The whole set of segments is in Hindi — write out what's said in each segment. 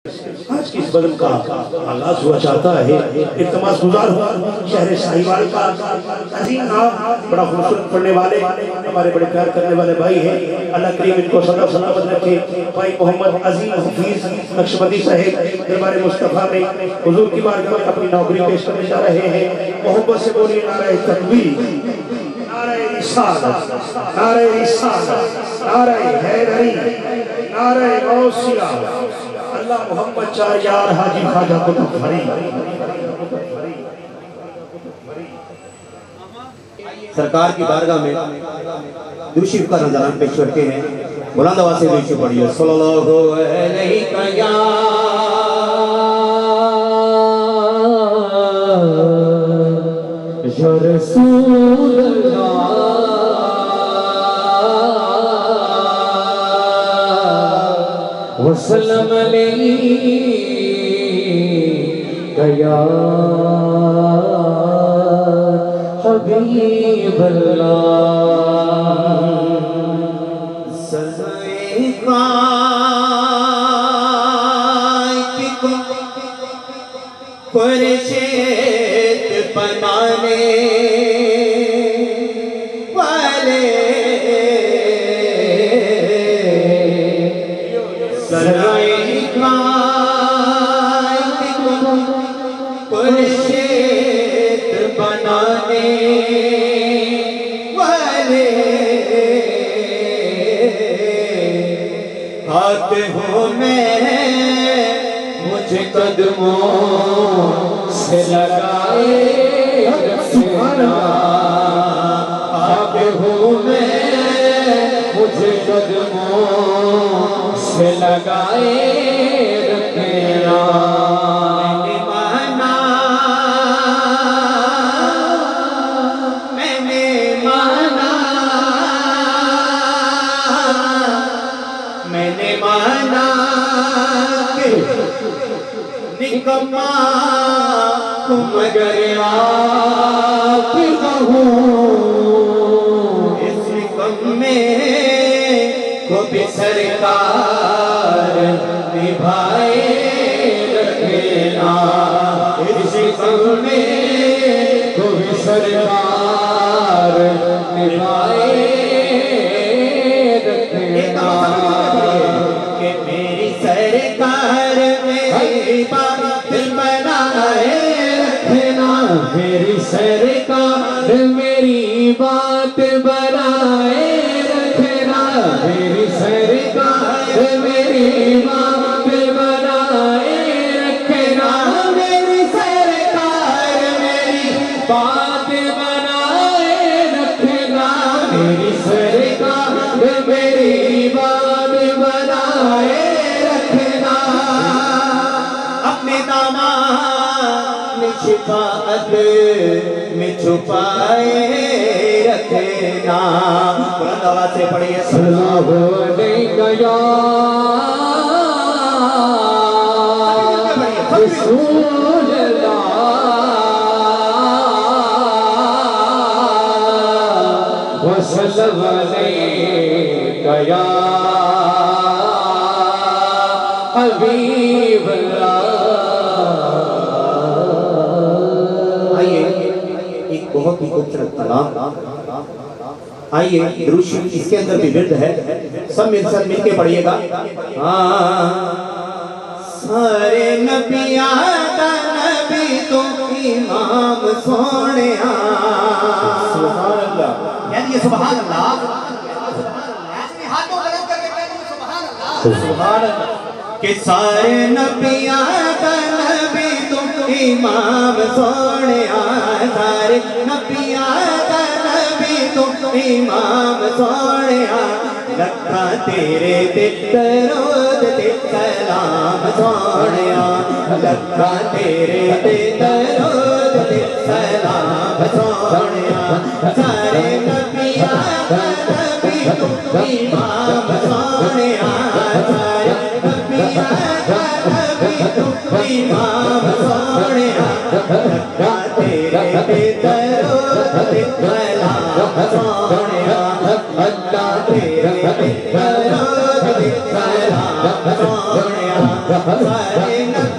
आज की इस बदल का आगाज हुआ चाहता है। इल्तिमास गुजार हुआ शहर साहिवाल का अजीम नाम, बड़ा खूबसूरत पढ़ने वाले हमारे बड़े प्यार करने वाले भाई हैं। अल्लाह करीम इनको सदा सलामत रखे। भाई मोहम्मद अजीम हफीज नक्शबंदी साहिब दरबार मुस्तफा में हुजूर की बारगाह में अपनी नौकरी पेश करने जा रहे हैं। मोहब्बत से बोलिए नारे तकबीर, नारे रिसालत, नारे रिसालत, नारे हैदरी, नारे गौसिया। अल्लाह मोहम्मद चार यार हाजी ख्वाजा कुतुब फरीद। सरकार की बारगाह में दुरूद का नजराना पेश करते हैं। बुलंद आवाज से दुरूद पढ़िए। सल्लल्लाहु अलैहि या रसूल अल्लाह वसल्लम अलैका या हबीब अल्लाह। सज़ाए कायतिको खुर्शीद बनाने वाले सज़ाए कायतिको खुर्शीद बनाने वाले हाथ हो मैं मुझे कदमों से लगाए रखना। हाथ हो मैं मुझे कदमों से लगाए रखना। मैंने माना कि निकम्मा मगर आप कहूँ इस निकम में को भी सरकार निभाए रखना। इस निकम में को भी सरकार निभाए रखना। कि मेरी सरकार मेरी बात बनाए रखना। मेरी सरकार मेरी बात बनाए रखना। मेरी सरकार मेरी बात बनाए रखना। मेरी सरकार मेरी बात बनाए रखना। मेरी सरकार मेरी बात बनाए रखना। अपने दामन शिफाअत में छुपाए रखना। बुलंद आवाज से पढ़िए। सल्लल्लाहु अलैहि या रसूल अल्लाह वसल्लम अलैका या हबीब अल्लाह। आइए एक बहुत ही खूबसूरत कलाम, आइए दुरूद शरीफ इसके अंदर भी विर्द है, सब मिलके पढ़िएगा। सारे नबियां दा नबी तो इमाम सोने। सुभान अल्लाह, यानी ये सुभान अल्लाह, हाथों गलत करके सुभान अल्लाह, सुभान अल्लाह। कि सारे नबियां दा नबी तो इमाम सोने। सारे नबियां दा नबी तो इमाम सोने। लखा तेरे ते दरूद ते सलाम सोने। लखा तेरे ते दरूद ते सलाम सोने। सारे नबियां दा नबी तो इमाम सोने। सारे नबियां दा नबी तो इमाम सोने। लखा तेरे ते दरूद ते सलाम सोने। अल्लाह तेरे ते दरूद ते सलाम सोने।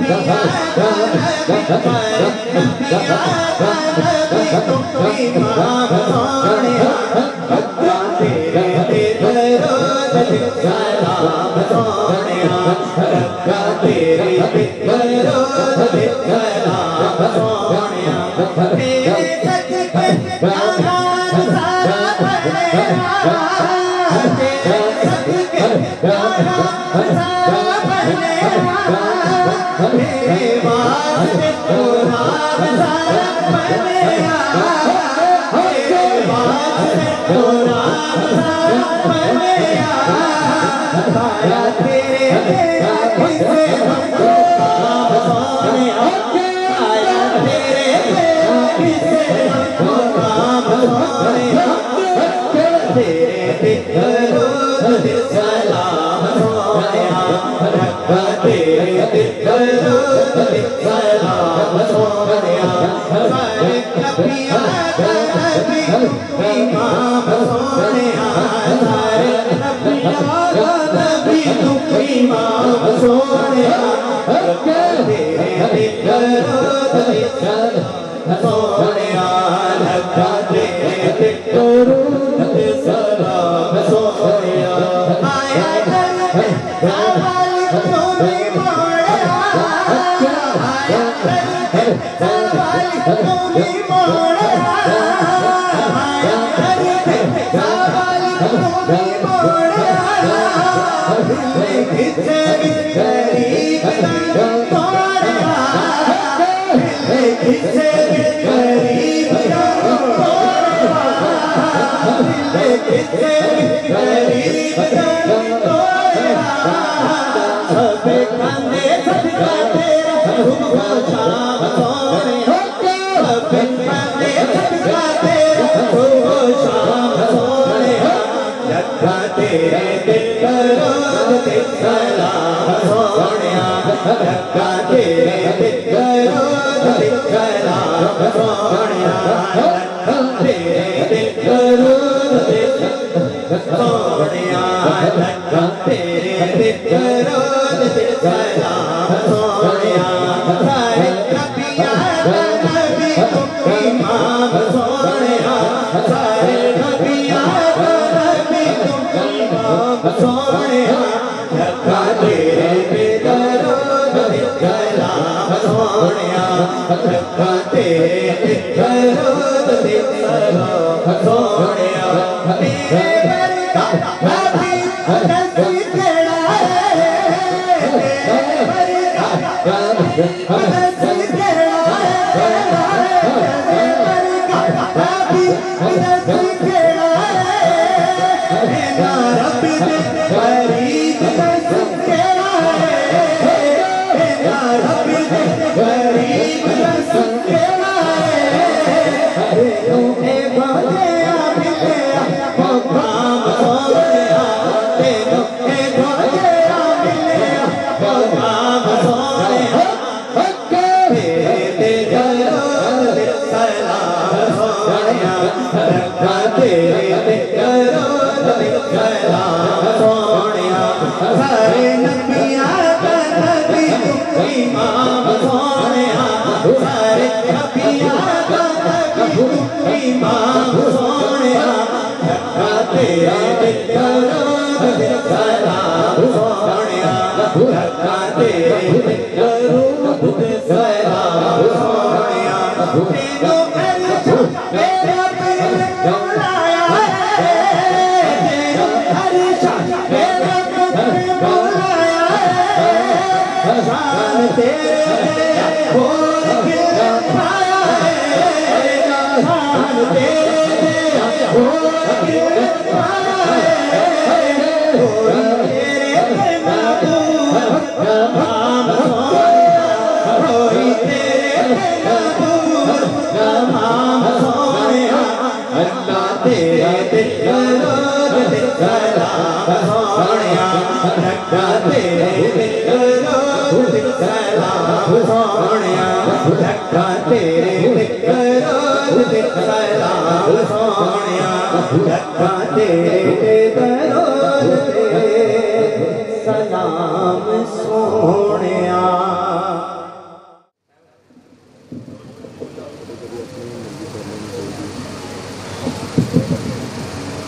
सलाम सोनिया।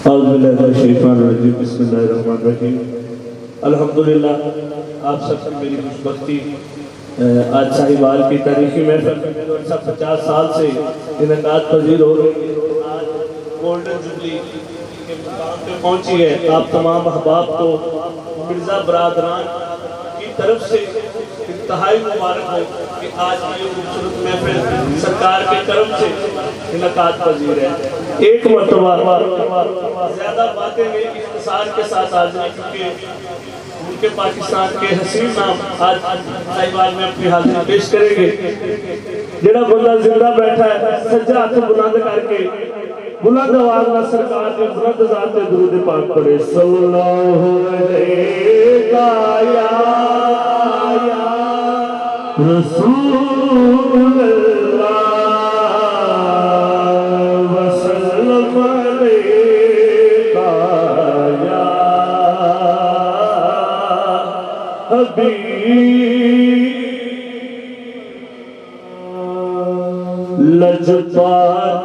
अल्हम्दुलिल्लाह आप सबकी मेरी खुशबख्ती। आज साहिवाल की तारीखी महफिल 50 साल से इनकाद पजीर हो रही है। आज गोल्डन जुबली के मुकाम पे पहुंची है। आप तमाम अहबाब को मिर्ज़ा बरादरान की तरफ से इंतहाई मुबारक हो कि आज ये खूबसूरत महफिल सरकार के करम से इनकाद पजीर है। एक मरतबा ज़्यादा बातें मेरी इख्तिसार के साथ आज नहीं, क्योंकि उनके पाकिस्तान के हसीन नाम आज साहिवाल में अपनी हाजिरी पेश करेंगे। जेड़ा बंदा जिंदा बैठा है सज्जा हाथ बुलंद करके बुलंद आवाज में सरकार के बुलंद ज़ात पे दुरूद पाक पढ़े सल्लल्लाहु अलैहि रसूलुल्लाह वसल्लम अलैका या हबीब लजपाल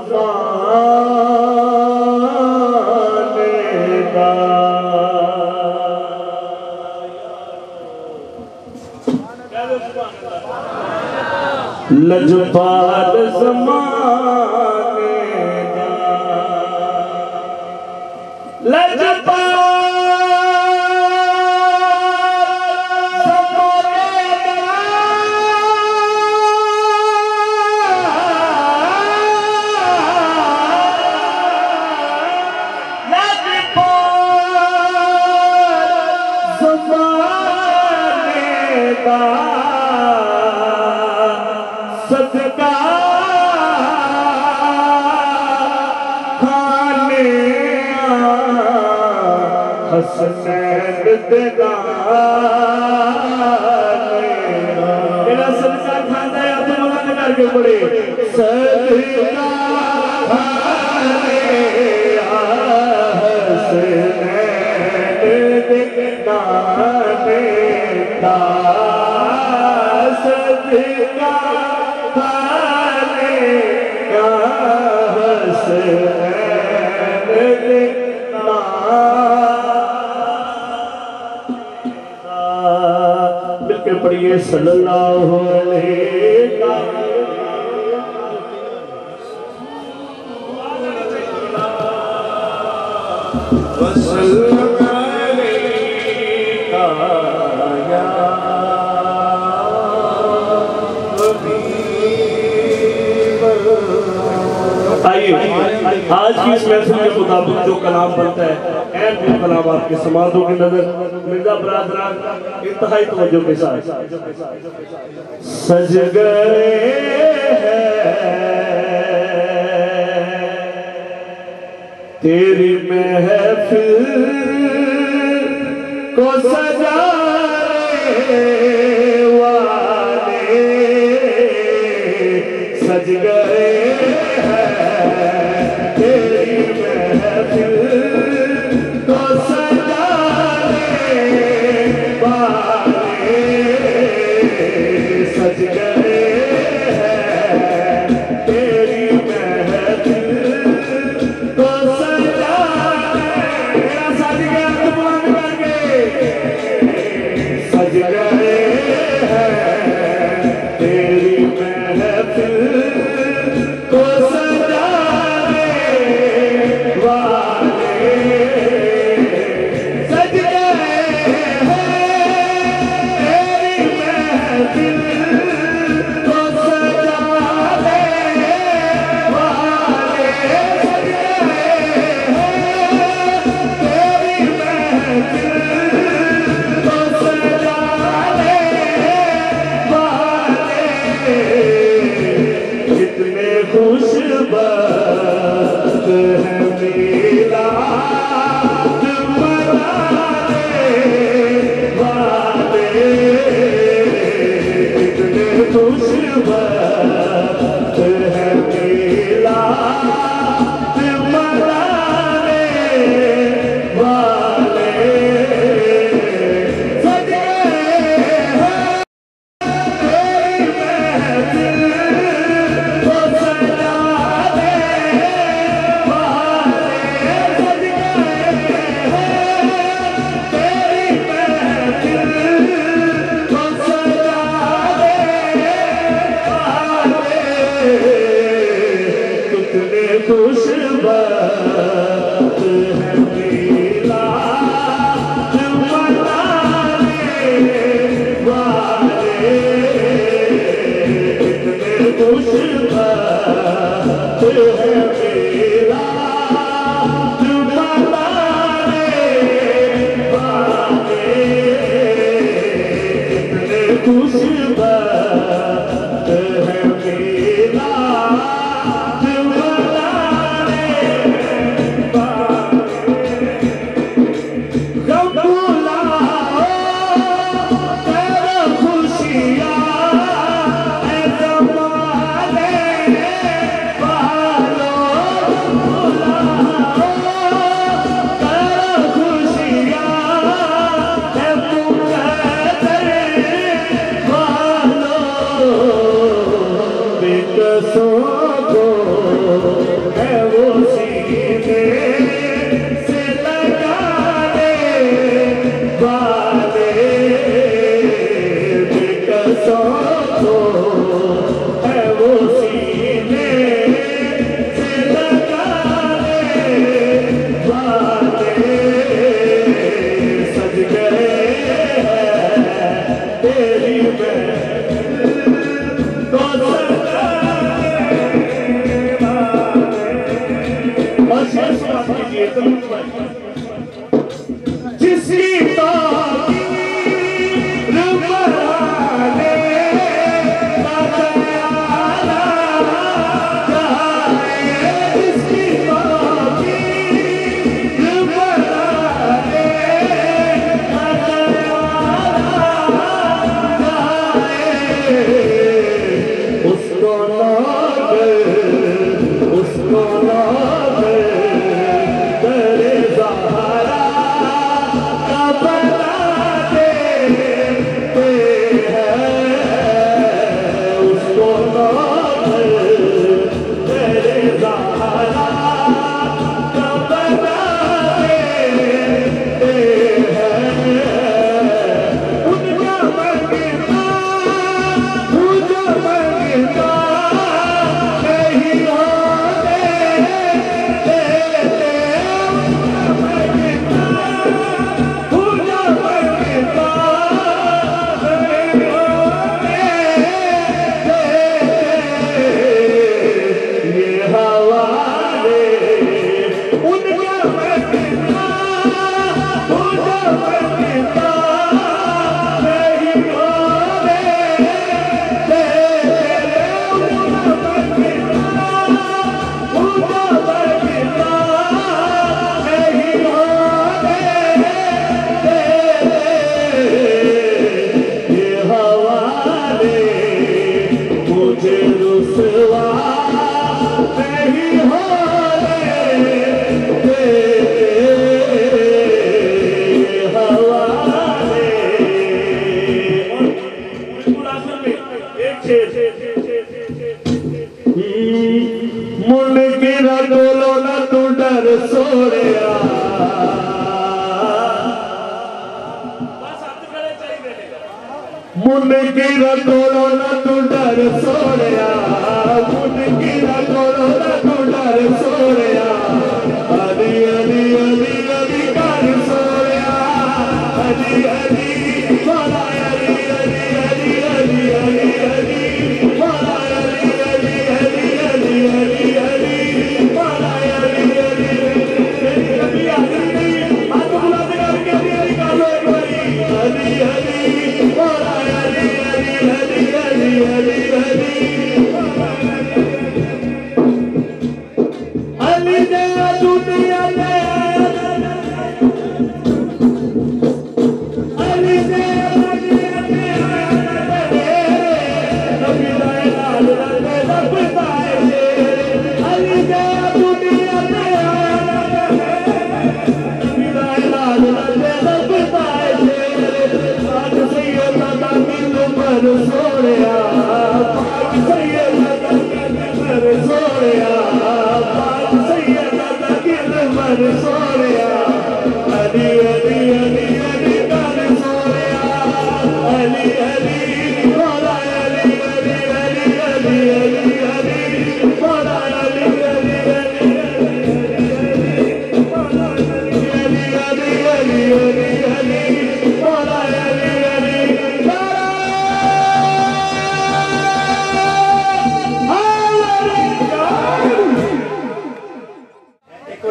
ज़माने दा लजपाल ज़माने दा लजपाल सदका खाने हसनैन देना मेरा सदका खाना है। आप बुलंद करके पढ़े सदका खाने हसनैन देना बेटा सदका मिलके पढ़िए सल्लल्लाहु अलैहि वसल्लम। आइए आज की इस महफिल के मुताबिक जो कलाम बनता है ऐन वो कलाम आपके समाजों की नजर मिर्जा बरादरान इंतहाई तवज्जो के साथ सज गए तेरी महफिल को सजाने वाले सज गए तेरी महफिल को सजाने वाले सज गए तेरी महफिल को सजाने सज गया तो बुलंद करके सज गए तेरी महफिल को खुशबख्त है मेरा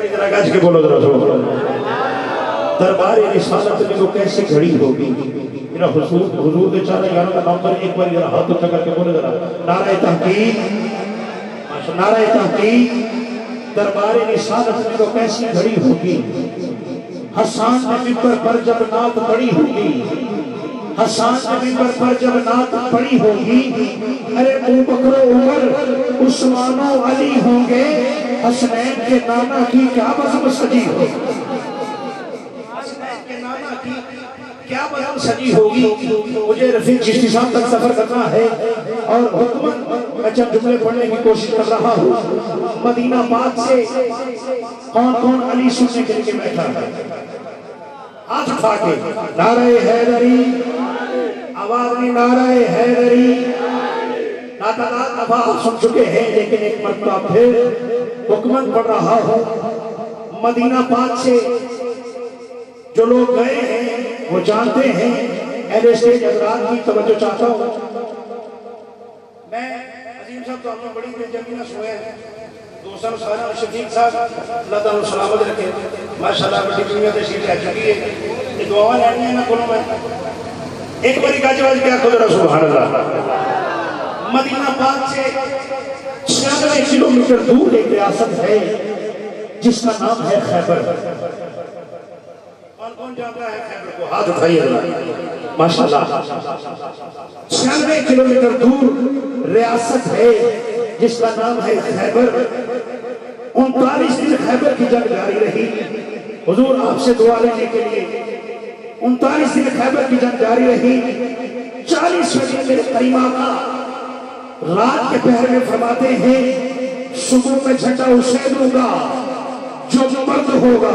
दरबार रिसालत में वो कैसी घड़ी होगी मेरा हुजूर के चारों यारों का नाम पर एक बार जरा हाथ उठा करके बोले जरा नारे तहकीक, नारे तहकीक। दरबारे रिसालत में तो कैसी घड़ी होगी, हसन ने मिंबर पर जब नात पड़ी होगी, हसन ने मिंबर पर जब नात पड़ी होगी, अरे अबू बकर उमर उस्मानो अली होंगे, हसनैन के नाना की क्या बज़म सजी होगी, हसनैन के नाना की क्या बज़म सजी होगी। मुझे रफीक चिश्ती साहब तक सफर करना है और हुकूमत मैं चंद जुमले पढ़ने की कोशिश कर रहा हूँ। मदीना पाक से कौन कौन अली सुनने के लिए बैठा है, हाथ उठा के नारे हैदरी, आवाज नहीं नारे हैदरी। नातादात दफा सुन चुके हैं लेकिन एक मरतबा फिर हुकूमत पढ़ रहा हूँ। मदीना पाक से जो लोग गए हैं वो जानते हैं। अहले स्टेज हज़रात की तवज्जो चाहता हूँ। मैं अजीम साहब तो हमने बड़ी बेजमीना सोए हैं, दोस्तों सारा शफीक साहब अल्लाह ताला सलामत रखे, माशाल्लाह बड़ी दुनिया से शीट आ चुकी है। ये दुआ लेनी है ना कोनो में एक बारी गाजवाज क्या खुद रसूल सुभान अल्लाह। मदीना पाक से 96 किलोमीटर दूर एक रियासत है जिसका नाम है खैबर। कौन जानता है खैबर को, हाथ उठाइए माशाल्लाह। 96 किलोमीटर दूर रियासत है जिसका नाम है खैबर। 39 दिन खैबर की जंग जारी रही। हुजूर आपसे दुआ लेने के लिए 39 दिन खैबर की जंग जारी रही। 40वें दिन मेरे करीमा का रात के पहर में फरमाते हैं, सुबह में झंडा उसे दूंगा जो मर्द होगा,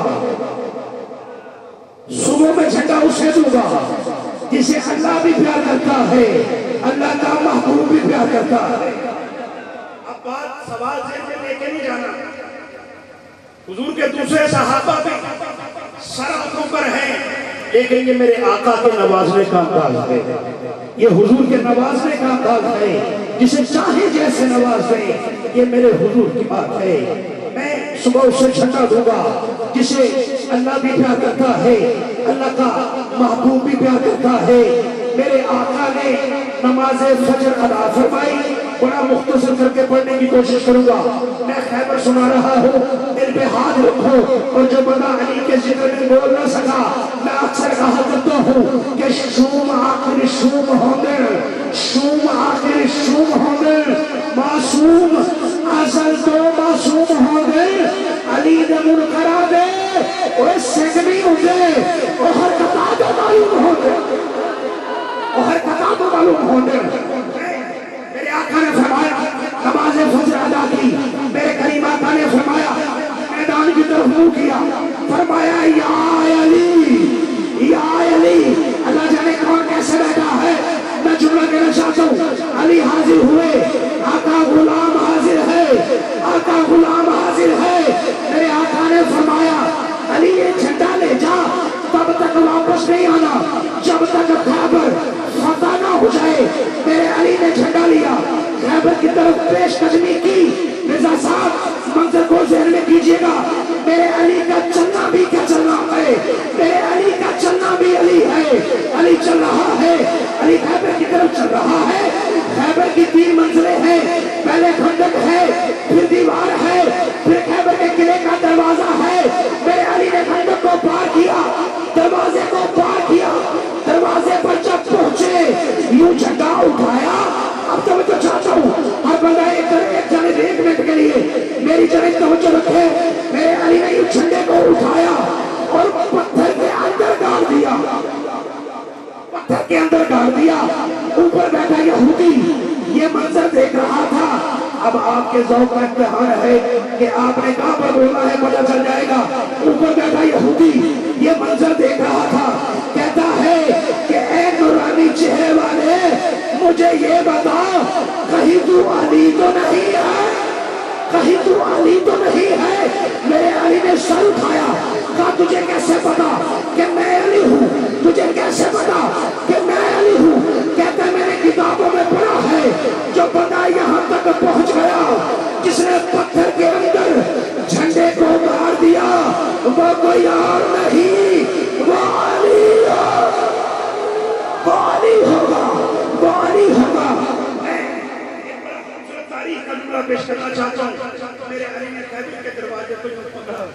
सुबह में झंडा उसे दूंगा जिसे अल्लाह भी प्यार करता है, अल्लाह का महबूब भी प्यार करता है। अब बात सवाल से लेके नहीं जाना। हुजूर के दूसरे सहाबा भी सरहदों पर हैं, लेकिन ये मेरे आका के नवाजने का अंदाज है, ये हुजूर के नवाजने का अंदाज है। जिसे चाहे जैसे नवाज दे, ये मेरे हुजूर की बात है। मैं सुबह उसे झंडा दूंगा जिसे अल्लाह भी प्यार करता है, अल्लाह का महबूब भी प्यार करता है। मेरे आका ने नमाज फजर अदा फरमाई, बड़ा मुख्तसर करके पढ़ने की कोशिश करूंगा। मैं खैबर सुना रहा हूँ, दिल पे हाथ रखो। और जो बंदा अली के जिक्र में बोल ना सका, मैं अक्सर कहा करता हूँ कि शूम आखिरी शूम होंगे, शूम आखिरी शूम होंगे, मासूम असल तो मासूम होंगे। अली ने मुनकरा दे और सिंगनी होंगे और हर कथा तो मालूम होंगे, और हर कथा तो मालूम होंगे। मेरे आका ने फरमाया नमाज फजर अदा की, मेरे करीम आका ने फरमाया मैदान की तरफ मुंह किया, फरमाया या अली, या अली। अल्लाह जाने कौन कैसे बैठा है, मैं जुमला कहना चाहता हूँ। अली हाजिर हुए, आका गुलाम हाजिर है, आका गुलाम हाजिर है। मेरे आका ने फरमाया अली ये झंडा ले जा, तब तक वापस नहीं आना जब तक खैबर फतह ना हो जाए। मेरे अली ने झंडा लिया, खैबर की तरफ पेशकदमी की। मिर्जा साहब मंजर को ज़हन में कीजिएगा, मेरे अली का चलना भी क्या चलना है, मेरे अली का चलना भी अली है। अली चल रहा है, अली खैबर की तरफ चल रहा है। खैबर की 3 मंजिलें हैं, पहले खंडक है, फिर दीवार है, फिर खैबर के किले का दरवाजा है। मेरे अली ने खंडक को पार किया, दरवाजे को पार किया। दरवाजे पर जब पहुंचे यूं झंडा उठाया। अब तो मैं तो चाहता हूँ हर बंदा एक जाने 1 मिनट के लिए मेरी जगह तवज्जो रखे। मेरे अली ने यूं झंडे को उठाया और पत्थर के अंदर डाल दिया, पत्थर के अंदर डाल दिया। ऊपर बैठा यहूदी ये मंजर देख रहा था। अब आपके ज़ौक़ का इम्तिहान है कि आपने कहां पर बोलना है, पता चल जाएगा। ऊपर बैठा यहूदी ये मंजर देख रहा था, कहता है कि ऐ नूरानी चेहरे वाले, मुझे ये बता कहीं तू अली तो नहीं है, कहीं तू अली तो नहीं है। मेरे अली ने सर उठाया, कहा तुझे कैसे पता कि मैं अली हूँ, तुझे कैसे पता कि मैं अली हूँ। कहता मैंने किताबों में पढ़ा है, जो बंदा यहाँ तक पहुँच गया, जिसने पत्थर के अंदर झंडे को मार दिया, वो कोई और नहीं, वो अली है, वो जुमला पेश करना चाहता हूँ। मेरे अली ने खैबर के दरवाजे को पकड़ा।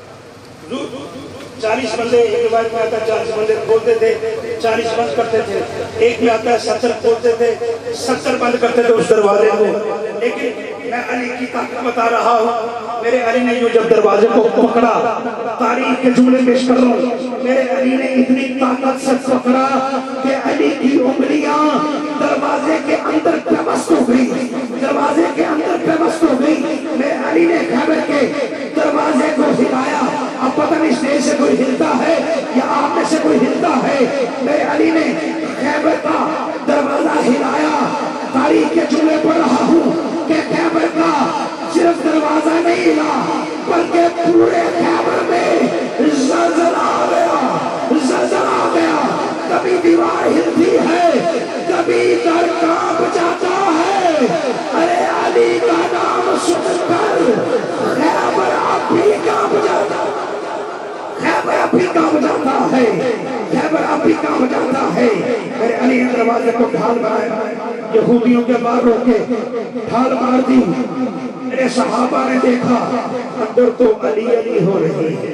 40 बंदे, एक रिवायत में आता है 40 बंदे खोलते थे, 40 बंद करते थे। एक में आता है 70 खोलते थे, 70 बंद करते थे उस दरवाजे को। लेकिन मैं अली की ताकत बता रहा हूँ। मेरे अली ने जो जब दरवाजे को पकड़ा, तारीख के जुमले पेश कर रहा हूँ, मेरे अली ने इतनी ताकत से पकड़ा कि अली की उंगलियां दरवाजे के अंदर पेवस्त हो गई, दरवाजे के अंदर पेवस्त हो गई। मेरे अली ने खैबर के दरवाजे को हिलाया। अब पता नहीं स्टेज से कोई हिलता है या आप में से कोई हिलता है। मेरे अली ने खैबर का दरवाजा हिलाया। तारीख के जुमले पढ़ रहा हूँ कि खैबर का सिर्फ दरवाजा नहीं हिला, बल्कि पूरे खैबर में ज़लज़ला आ गया, ज़लज़ला आ गया। कभी दीवार हिलती है, कभी घर कांप जाता है। अरे अली का नाम सुनकर खैबर अब भी कांप जाता है, खैबर अब भी कांप जाता है, खैबर अब भी कांप जाता है। मेरे अली ने दरवाजे को ढाल बनाया, यहूदियों के बाहर रोके, ढाल मार दी। मेरे सहाबा ने देखा अंदर तो अली अली हो रही है।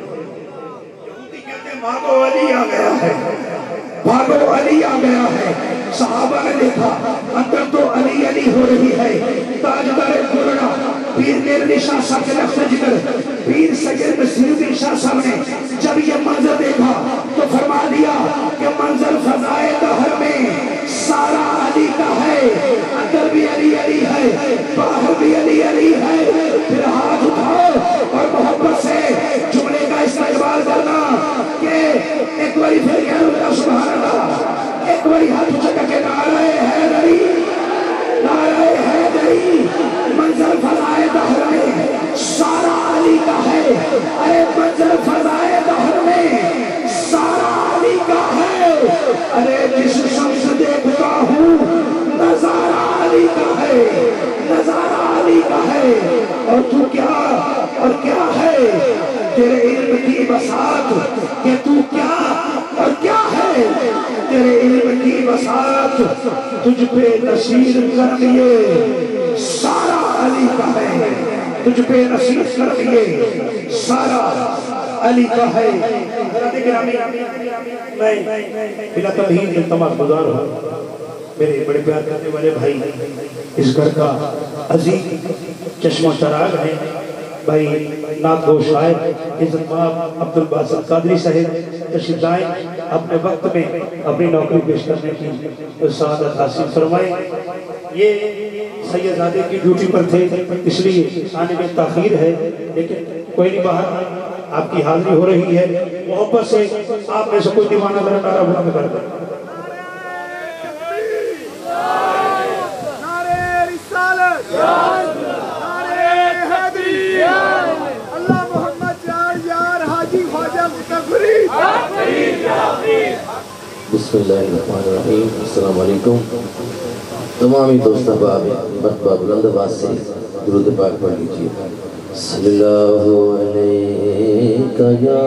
यहूदी कहते हैं भागो अली आ गया है, भागो अली आ गया है। सहाबा ने देखा अंदर तो अली अली हो रही है। ताजदार कुरना पीर मेरे शाह साहब के लफ्ज़ जिक्र, पीर सैयद नसीरुद्दीन शाह साहब ने जब ये मंजर देखा तो फरमा दिया कि मंजर फज़ाए दहर में सारा अली का है, अंदर भी अली अली है, बाहर भी अली अली है। फिर हाथ उठाओ और मोहब्बत से जुमले का इस्तेमाल करना कि एक बारी फिर कह लो मेरा सुभान अल्लाह, एक बारी हाथ उठा के नारे हैदरी, नारे हैदरी। मंजर फज़ाए दहर में सारा अली का है। अरे मंजर फज़ाए दहर में सारा अली का है। अरे जिस शख्स देखता हूँ नजारा अली का है, नजारा अली का है। और तू क्या और क्या है, तेरे इल्म की बसात कि तू क्या और क्या है, तेरे इल्म की बसात तुझ पे नसीर कर लिए सारा अली का है, तुझ पे नसीर कर लिए सारा अली का है। मैं बिला तमहीद इल्तमास गुज़ार हूँ। मेरे बड़े प्यार करने वाले भाई, इस घर का अजीज चश्मा चराग है भाई नात गो शायर इज़्ज़तमाब अब्दुल बासित कादरी साहिब तशरीफ लाए, अपने वक्त में अपनी नौकरी पेश करने की सआदत हासिल फरमाए। ये सैयदजादे की ड्यूटी पर थे, इसलिए आने में ताख़ीर है, लेकिन कोई नहीं, बाहर आपकी हाजिरी हो रही है। मोहब्बत से आप में से कोई दीवाना जरा नारा बुलंद कर दे। बिस्मिल्लाहिर्रहमानिर्रहीम। अस्सलाम वालेकुम। तमाम दोस्त अहबाब मरतबा बुलंद आवाज़ से दुरूद पाक पढ़ लीजिए। सल्लल्लाहु अलैका या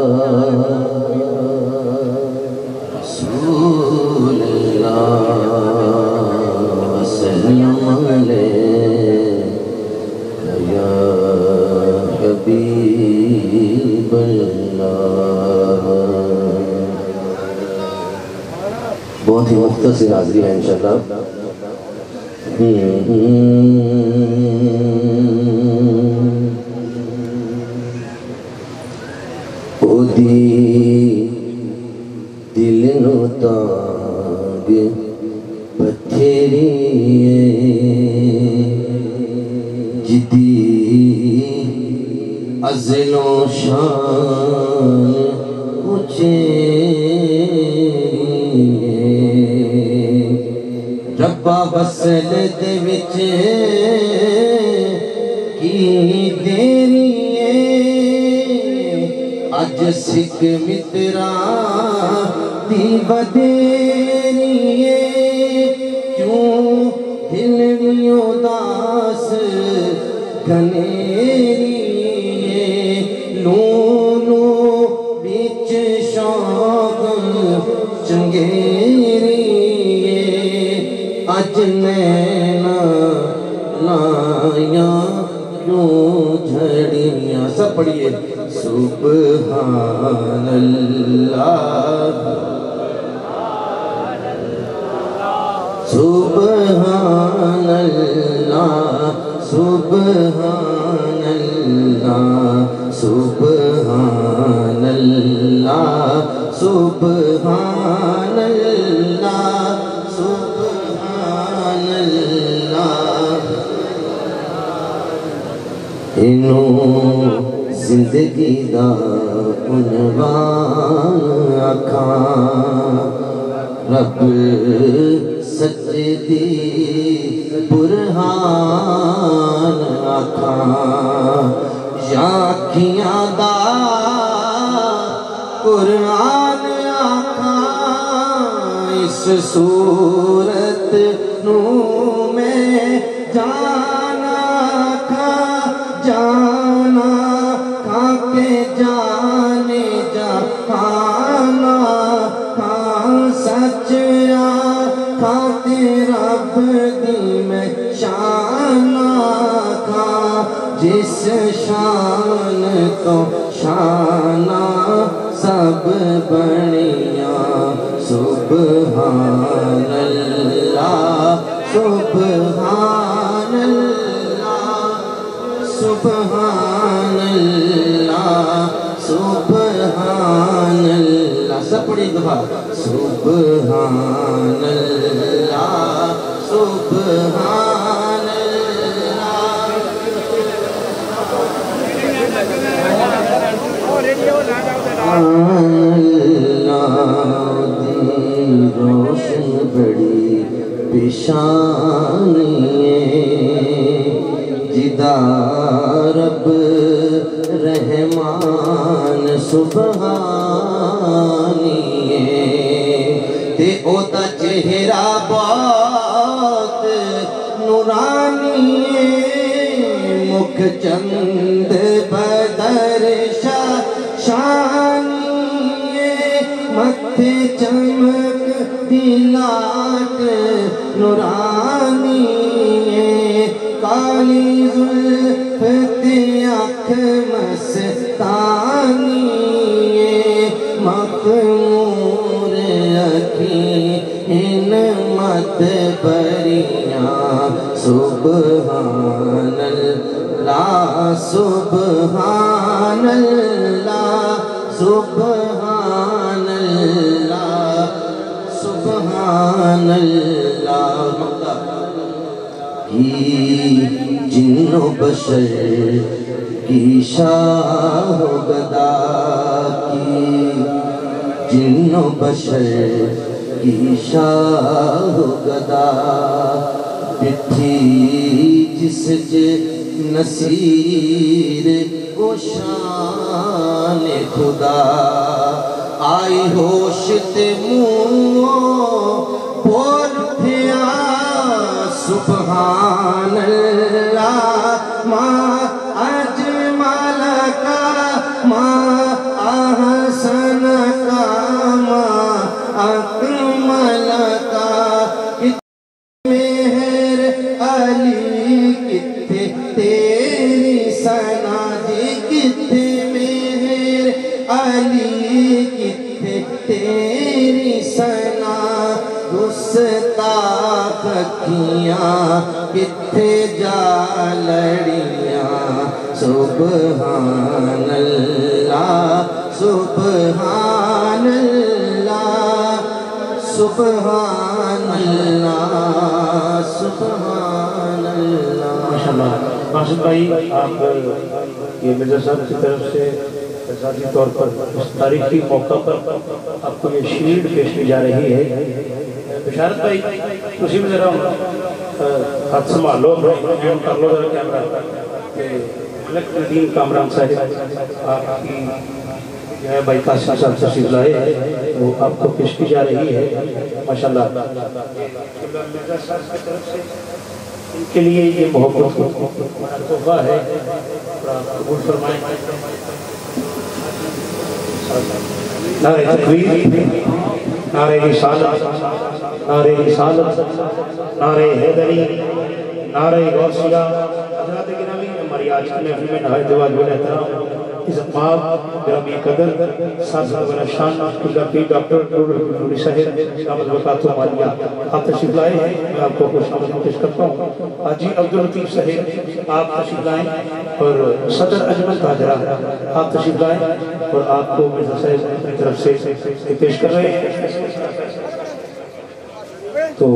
रसूलल्लाह, सल्लल्लाहु अलैका या हबीबल्लाह। बहुत ही मुख्तसर हाज़िरी है इंशाअल्लाह। ओदी दिल नो तांग बथेरी जिदी अज़लो शान रब्बा वसल दे विच की देरी अज सिख मित्रा दी बदेरी क्यों दिल नियो दास घनेरी लूनू बिच शौक चंगेरी अज नैना नाया क्यों झड़ियाँ, सब पढ़िए। सुब्हानल्लाह सुब्हानल्लाह सुब्हानल्लाह सुब्हानल्लाह सुब्हानल्लाह सुब्हानल्लाह। इनो जिंदगी दा उन्वान आखां रब सच्चे दी बुरहान आखां या अखियां दा कुरान आखां। इस सूरत नू मैं जाना खा जाना खा के जाने जहाना खां सच खाते रब दी मैं शाना खा जिस शान तो शाना सब बनिया। सुब्हानल्लाह सुब्हानल्लाह सुब्हानल्लाह सुब्हानल्लाह। सब पढ़ी दफा। सुब्हानल्लाह सुब्हानल्लाह। अल्लाह दी रोशन बड़ी पेशानी जिदा रब रहमान सुबहानी ते ओदा चेहरा बहुत नूरानी मुख चंद बदर शानी मथे चमक दिलाट नूरानी काली जुल्फ ते अख मस्तानी मखमूर अखी इन मत बरिया। सुब्हानल्लाह सुब्हानल्लाह सुब्हानल्लाह सुब्हानल्लाह। जिन्नो बशर की शाह गदा की जिन्नो बशर की शाह गदा बिठी जिस नसीर को शान खुदा आई होश ते मुँह बोल उठिया। सुब्हानल्लाह माँ अजमल का माँ अहसन का माँ अकमल का मेहर अली किथे तेरी सना जी किथे मेहर अली किथे तेरी सना गुस्ताख अखियां किथे जा लड़ियां। सुब्हानल्लाह सुब्हानल्लाह सुब्हानल्लाह सुब्हानल्लाह। माशाल्लाह मासूद भाई, आप ये मिर्जा साहब की तरफ से ज़ाती तौर पर इस तारीखी मौका पर आपको ये शील्ड पेश की जा रही है। बिशारत भाई उसी में जरा हाथ संभालो, कर लो जरा कैमरा। नदीम कामरान साहब आपकी जो है भाई कासिम साहब तशरीफ लाए वो आपको पेश की जा रही है। माशाल्लाह मिर्जा साहब की तरफ से इनके लिए ये मोहब्बत तोहफा है, कबूल फरमाएं। नारे तकबीर। नारे रिसालत, नारे रिसालत, नारे हैदरी, नारे गौसिया। हज़रात गिरामी, हमारी आज की महफिल में नहायत वाजिब एहतराम इज़्ज़त माब गिरामी कदर साहब वाला शान गुज़ारी डॉक्टर नूरी साहिब दामद वक़ातुल मालिया आप तशरीफ लाए हैं, मैं आपको खुशामदीद पेश करता हूँ। हाजी अब्दुल लतीफ़ साहिब आप तशरीफ लाएं और सदर अजमल ताजरा आप तशरीफ लाएं और आपको मिर्ज़ा साहिब अपनी तरफ से पेश कर रहे हैं। तो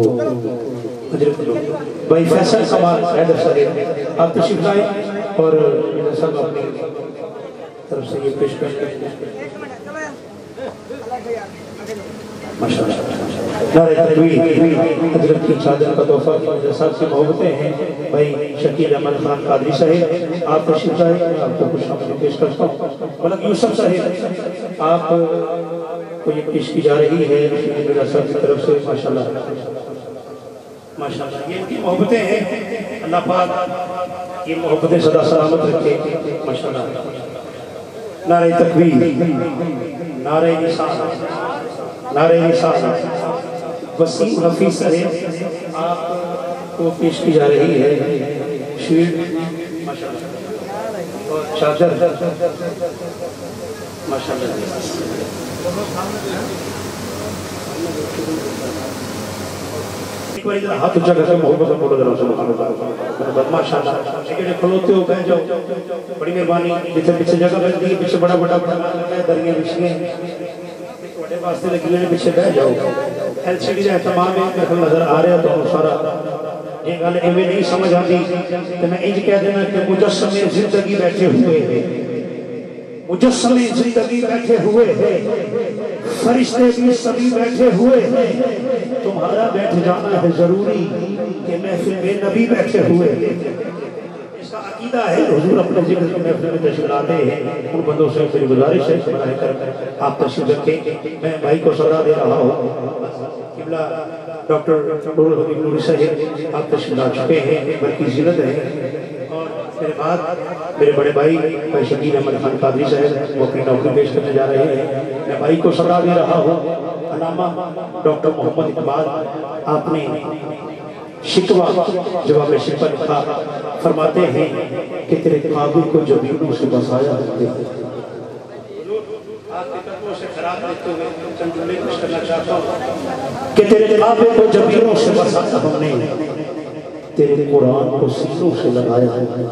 भाई फैसल कमाल हैदर साहिब आप तशरीफ लाएं और मिर्ज़ा साहब अपनी तरफ से ये पेश करें। माशाअल्लाह, नारे तकबीर, हज़रत की चादर का तोहफा साहब की मोहब्बतें हैं। भाई शकील अहमद खान कादरी साहिब आप तशरीफ लाए, आपको खुशामदीद पेश करता हूँ। मलक यूसुफ साहिब आप को ये पेश की जा रही है मेरा साहब की तरफ से। माशाअल्लाह माशाअल्लाह, ये इनकी मोहब्बतें हैं, अल्लाह पाक ये मोहब्बतें सदा सलामत रखे। माशाअल्लाह, नारे तकबीर, नारे रिसालत, नारे रिसालत। वसीम हफीज साहब आपको पेश की जा रही है शील्ड माशाअल्लाह और चादर माशाअल्लाह। एक बार इधर हाथ ऊंचा करके मोहब्बत से फोटो जरा सुनो माशाअल्लाह। लेकिन खलोते हो गए जो बड़ी मेहरबानी, जिथे पीछे जगह मिलती है, पीछे बड़ा बड़ा बड़ा लगा है, दरिया बिछिए थोड़े वास्ते लगी ने पीछे बह जाओ। एलसीडी का तमाम मेरे नजर आ रहा तो सारा ये गल एवं नहीं समझ आती तो मैं इंज कह देना कि मुजस्समे जिंदगी बैठे हुए हैं, मुजस्समे जिंदगी बैठे हुए हैं, फरिश्ते भी सभी बैठे हुए हैं, तुम्हारा बैठ जाना है जरूरी कि महफिल में नबी बैठे हुए हैं। इसका अकीदा है, हुजूर अपने जिक्र की महफिल में तशरीफ लाते हैं। उन बंदों से मेरी गुजारिश है कर आप तशरीफ रखें। मैं भाई को सलाह दे रहा हूँ, किबला डॉक्टर नूरी साहिब आप तशरीफ ला चुके हैं, बल्कि जिलत है। और मेरे बाद मेरे बड़े भाई भाई शकील अहमद खान कादरी साहब वो अपनी नौकरी पेश करने जा रहे हैं। मैं भाई को सलाह दे रहा हूँ, अलामा डॉक्टर मोहम्मद इकबाल आपने शिकवा जवाब में शिकवा लिखा, फरमाते हैं कि तेरे काबिल को जबीनों से बसाया हमने। कि तेरे काबिल को जबीनों से बसाया हमने, तेरे कुरान को सीनों से लगाया है।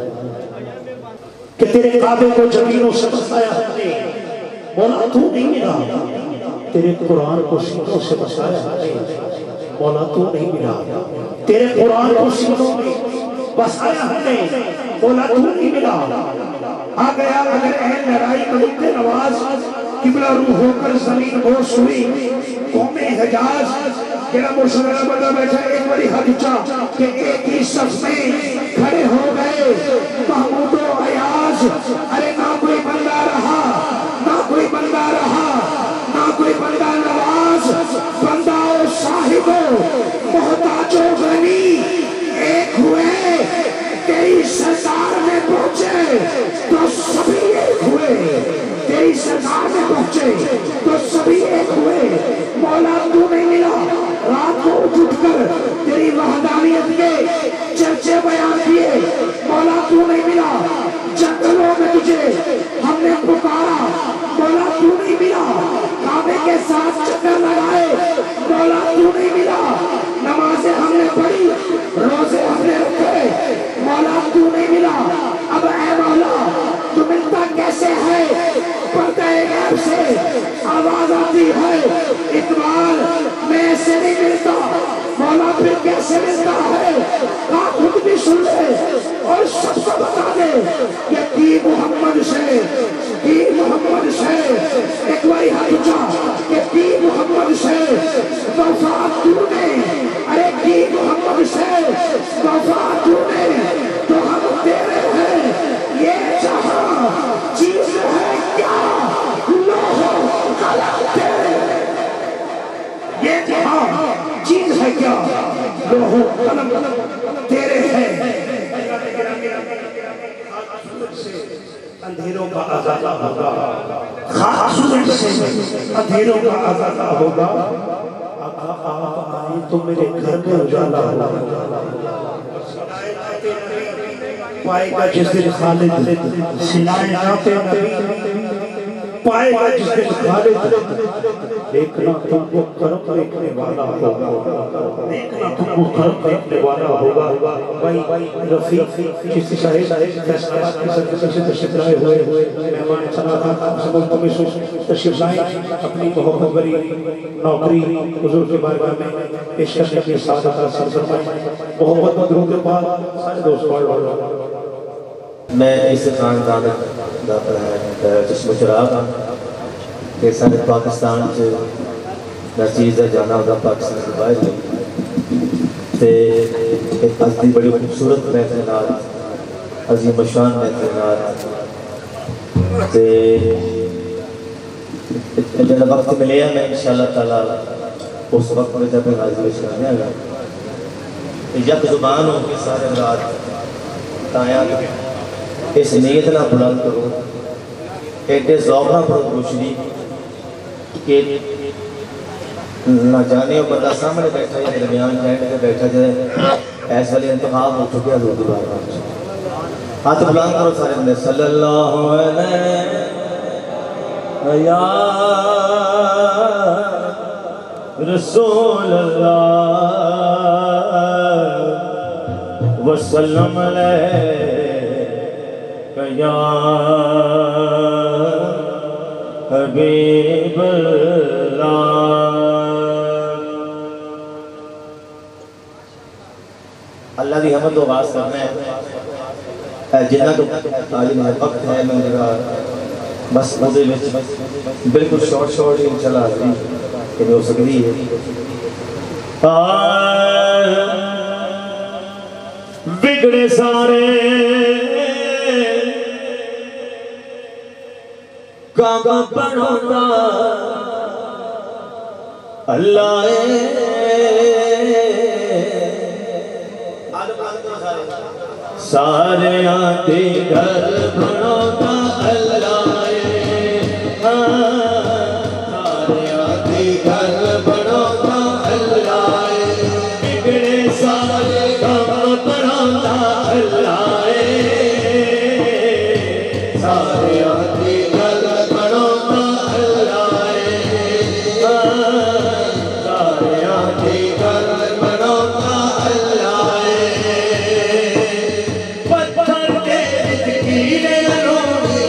कि तेरे काबिल को जबीनों से बसाया हमने, मौला तू नहीं मिला, तेरे कुरान को सीनों से बसाया हमने, मौला तू नहीं मिला, तेरे कुरान को सीनों में बसाया हमने, मौला तू नहीं मिला। आ गया अगर अहल लड़ाई मलिक नवाज किबला रूह होकर जमीन बोस हुई कौमे हिजाज। तेरा मुर्शद बंदा बैठा एक बड़ी हाथ ऊंचा कि एक ही सफ में खड़े हो गए महमूद अयाज। अरे ना कोई बंदा रहा, ना कोई बंदा रहा, ना कोई बंदा नवाज, बंदा और साहिब मोहताजो गनी एक हुए। तेरी सरकार में पहुंचे तो सभी एक हुए, तेरी सरकार में पहुंचे तो सभी एक हुए। मौला तू नहीं मिला, रात को उठकर तेरी वहदानियत के चर्चे बयान किए, मौला तू नहीं मिला। जंगलों में तुझे हमने पुकारा, मौला तू नहीं मिला। काबे के साथ चक्कर लगाए, मौला तू नहीं मिला। नमाजें हमने पढ़ी, रोजे हमने रखे, मौला तू नहीं मिला। अब ऐ मौला तू मिलता कैसे है, पर्दे गैब से आवाज आती है, इकबाल मैं ऐसे नहीं मिलता। मौला फिर कैसे मिलता है, आप खुद भी सुन ले और सबको बता दे कि मोहम्मद से मोहम्मद से एक बारी हाथ उठा कि मोहम्मद से वफा तूने। अरे की मोहम्मद से वफा तूने तो हम तेरे हैं। ये जहां चीज है क्या, लोहो कलम तेरे। ये जहां चीज है क्या, लोहो कलम तेरे हैं। अंधेरों का अज़ाज़ा होगा, खाक सूरज से अंधेरों का अज़ाज़ा होगा। आका आप आए तो मेरे घर में उजाला होगा। पाएगा जिस दिन खालिद सिलाए नाते नबी, पाएगा जिस दिन खालिद, देखना तुमको कर्म देखने वाला होगा, देखना तुमको कर्म देखने वाला होगा। भाई रफीक जिस शाहिद फैसलाबाद की सरकार से तशरीफ लाए हुए मेहमान सलाम समूह में तशरीफ लाए, अपनी बहुत बड़ी नौकरी हुजूर के बारगाह में पेश करने के साथ सर फरमाए। बहुत मदरों के बाद सारे दोस्त पढ़ मैं इस खानदान का चश्म चिराग के सारे पाकिस्तान च हर चीज़ का जाना होगा, पाकिस्तान के बाहर ते अज की बड़ी खूबसूरत महफिल अजीम शान महफिल जो वक्त मिले मैं इंशाअल्लाह ताला उस वक्त में जब हाजिर कराया यक जुबान हो के सारे रात ताया इस नीयत ना बुलंद करो, एडे ज़ौक़ ना पढ़ो रोशनी कि ना जाने वो बंदा सामने बैठा है दरमियान कैंट पे बैठा जाए ऐसे वाले इंतखाब हो चुके हैं। दूसरी बार हाथ बुलंद करो सारे बंदे सल्लल्लाहु अलैहि या रसूल अल्लाह वसल्लम अलैहि या हबीब अल्लाह की हमद वास करना है जिन्ना तो तालीम वक्त है मैं बस मजे में बिल्कुल शॉर्ट ही चला कि हो सकती है। बिगड़े सारे काम बनोदा अल्लाह सारे आते घर बनोदा अल्लाह सारे आते घर बनोदा अल्लाह बिगड़े सारे काम बनोदा अल्लाह सारे आते पत्थर के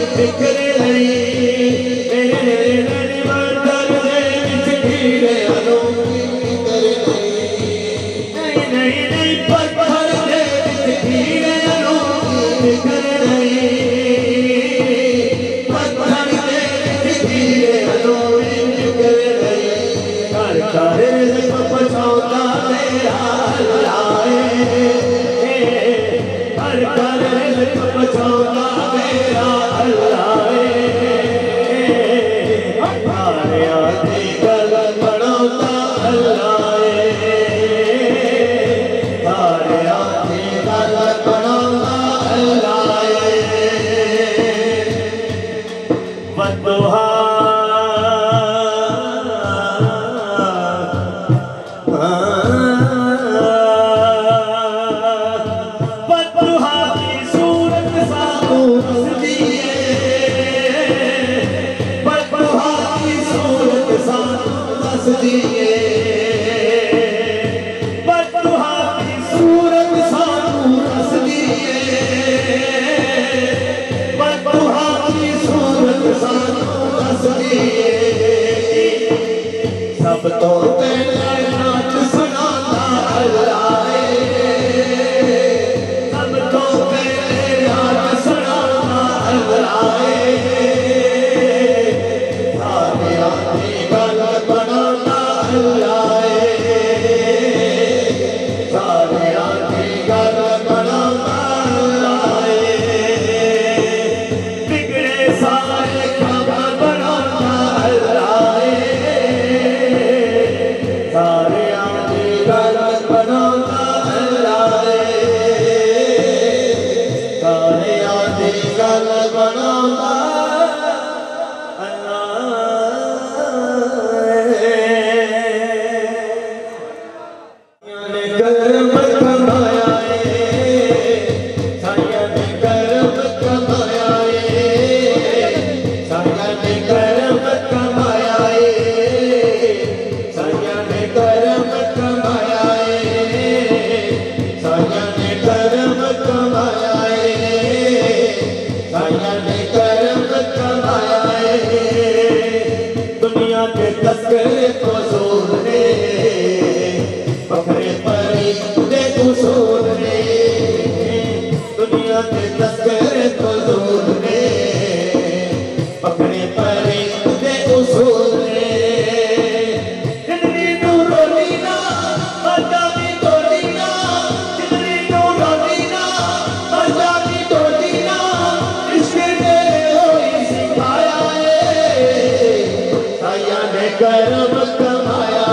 करम कमाया